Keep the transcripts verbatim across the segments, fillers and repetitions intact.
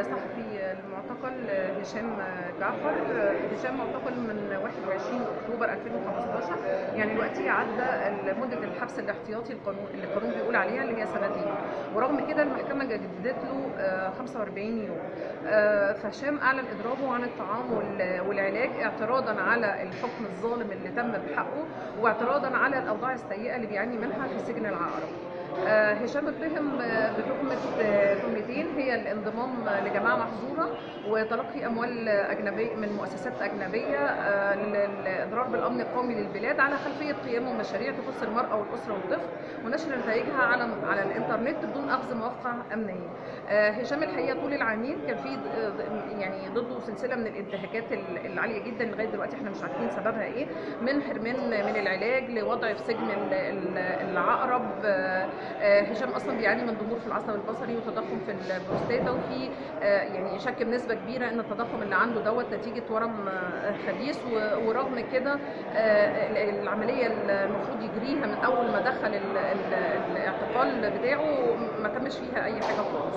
الصحفي المعتقل هشام جعفر. هشام معتقل من واحد وعشرين اكتوبر ألفين وخمستاشر، يعني دلوقتي عدى مده الحبس الاحتياطي القانون اللي القانون بيقول عليها اللي هي سنتين، ورغم كده المحكمه جددت له خمسة وأربعين يوم. فهشام اعلن اضرابه عن الطعام والعلاج اعتراضا على الحكم الظالم اللي تم بحقه، واعتراضا على الاوضاع السيئه اللي بيعاني منها في سجن العقرب. هشام اتهم بتهمة تهمتين، هي الانضمام لجماعة محظورة وتلقي أموال أجنبية من مؤسسات أجنبية للإضرار بالأمن القومي للبلاد على خلفية قيامه مشاريع تخص المرأة والأسرة والطفل ونشر نتائجها على على الإنترنت بدون أخذ موافقة أمنية. هشام الحقيقة طول العامين كان في يعني ضده سلسلة من الانتهاكات العالية جدا لغاية دلوقتي احنا مش عارفين سببها ايه، من حرمان من العلاج لوضع في سجن العقرب. هشام اصلا بيعاني من ضمور في العصب البصري وتضخم في البروستاتا، وفي يعني شك بنسبه كبيره ان التضخم اللي عنده دوت نتيجه ورم خبيث، ورغم كده العمليه المفروض يجريها من اول ما دخل الاعتقال بتاعه ما تمش فيها اي حاجه خالص.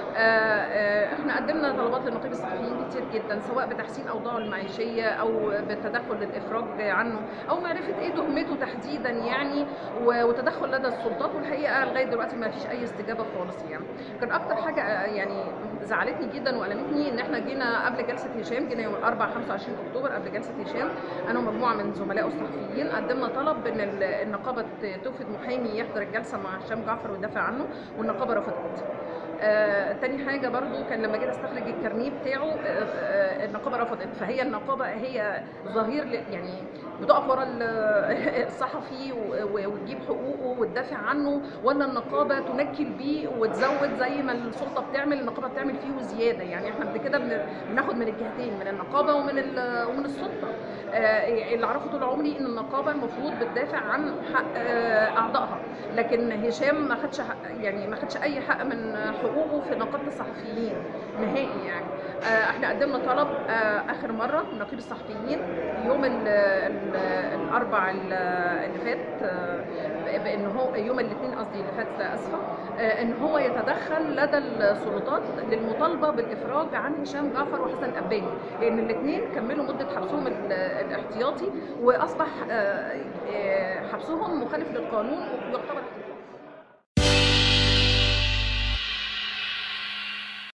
احنا قدمنا طلبات لنقيب الصحفيين كتير جدا، سواء بتحسين اوضاعه المعيشيه او بالتدخل للافراج عنه او معرفه ايه تهمته تحديدا يعني، وتدخل لدى السلطات، والحقيقه لغايه دلوقتي ما فيش اي استجابه خالص. يعني كان اكتر حاجه يعني زعلتني جدا وألمتني ان احنا جينا قبل جلسه هشام، جينا يوم الاربعاء خمسة وعشرين اكتوبر قبل جلسه هشام، انا ومجموعه من زملائه الصحفيين قدمنا طلب ان النقابه توفد محامي يحضر الجلسه مع هشام جعفر ويدافع عنه، والنقابه رفضت. آه، تاني حاجه برضو كان لما جينا استخرج الكارنيه بتاعه آه، آه، النقابه رفضت. فهي النقابه هي ظهير يعني بتقف ورا الصحفي وتجيب حقوقه وتدافع عنه، ولا النقابه تنكل بيه وتزود زي ما السلطه بتعمل، النقابه بتعمل فيه وزياده. يعني احنا قبل كده بناخد من الجهتين، من النقابه ومن ومن السلطه. آه، اللي اعرفه طول عمري ان النقابه المفروض بتدافع عن حق آه، اعضائها، لكن هشام ما خدش يعني ما خدش اي حق من حقوقه في نقابه الصحفيين نهائي. يعني آه، احنا قدمنا طلب آه، اخر مره نقيب الصحفيين يوم الاربع اللي فات، آه، بان هو يوم الاثنين قصدي اللي فات اسفه، آه، ان هو يتدخل لدى السلطات للمطالبه بالافراج عن هشام جعفر وحسن الاباني، لان الاثنين كملوا مده حبسهم الاحتياطي واصبح آه، حبسهم مخالف للقانون ويعتبر